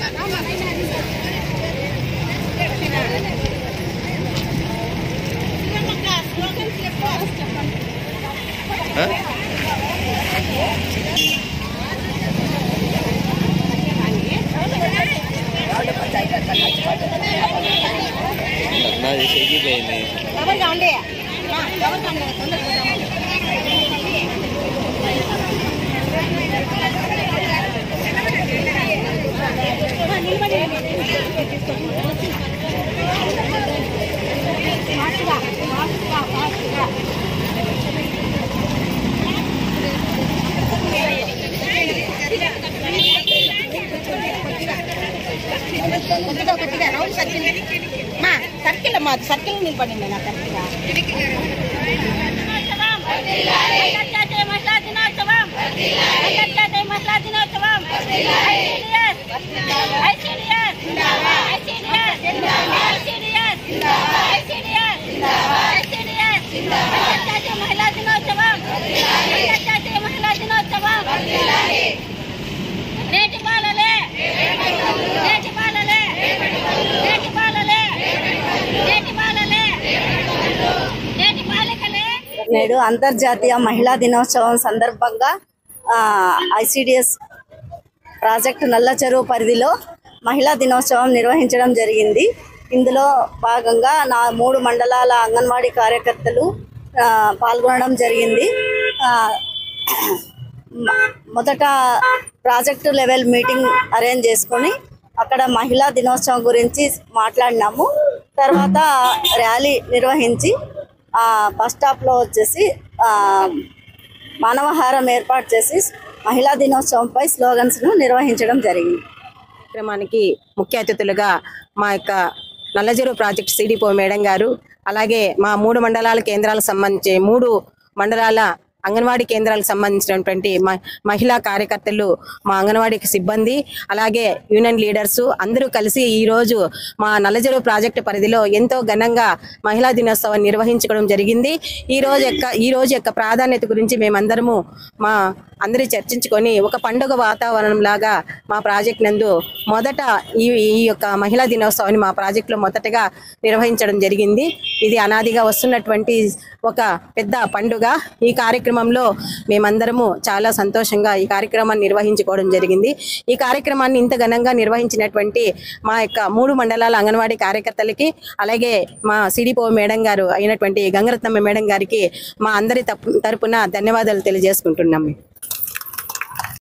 Circle निलबడింది నా circle నేడు అంతర్జాతీయ మహిళా దినోత్సవం సందర్భంగా ఐసిడిఎస్ ప్రాజెక్టు నల్ల చెరువు పరిధిలో మహిళా దినోత్సవం నిర్వహించడం జరిగింది. ఇందులో భాగంగా 3 మండలాల అంగన్వాడీ కార్యకర్తలు పాల్గొనడం జరిగింది. మొదట ప్రాజెక్టు లెవెల్ మీటింగ్ అరేంజ్ చేసుకొని అక్కడ మహిళా దినోత్సవం గురించి మాట్లాడినాము. తర్వాత ర్యాలీ నిర్వహించి బస్ స్టాప్లో వచ్చేసి మానవహారం ఏర్పాటు చేసి మహిళా దినోత్సవంపై స్లోగన్స్ను నిర్వహించడం జరిగింది. కార్యక్రమానికి ముఖ్య అతిథులుగా మా యొక్క నల్లచెరువు ప్రాజెక్ట్ సిడిపో మేడం గారు, అలాగే మా 3 మండలాల కేంద్రాలకు సంబంధించి 3 మండలాల అంగన్వాడీ కేంద్రాలకు సంబంధించినటువంటి మహిళా కార్యకర్తలు, మా అంగన్వాడీ సిబ్బంది, అలాగే యూనియన్ లీడర్స్ అందరూ కలిసి ఈరోజు మా నల్లచెరువు ప్రాజెక్టు పరిధిలో ఎంతో ఘనంగా మహిళా దినోత్సవం నిర్వహించడం జరిగింది. ఈ రోజు యొక్క ప్రాధాన్యత గురించి మేమందరము అందరూ చర్చించుకొని ఒక పండుగ వాతావరణం లాగా మా ప్రాజెక్ట్ నందు మొదట ఈ యొక్క మహిళా దినోత్సవాన్ని మా ప్రాజెక్టులో మొదటగా నిర్వహించడం జరిగింది. ఇది అనాదిగా వస్తున్నటువంటి ఒక పెద్ద పండుగ. ఈ కార్యక్రమంలో మేమందరము చాలా సంతోషంగా ఈ కార్యక్రమాన్ని నిర్వహించుకోవడం జరిగింది. ఈ కార్యక్రమాన్ని ఇంత ఘనంగా నిర్వహించినటువంటి మా యొక్క 3 మండలాల అంగన్వాడీ కార్యకర్తలకి, అలాగే మా సిడిపో మేడం గారు అయినటువంటి గంగరత్నమ్మ మేడం గారికి మా అందరి తరపున ధన్యవాదాలు తెలియజేసుకుంటున్నాము.